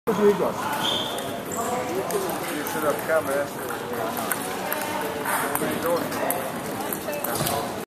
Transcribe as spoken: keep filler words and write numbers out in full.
What do you got? You should have come, that's it.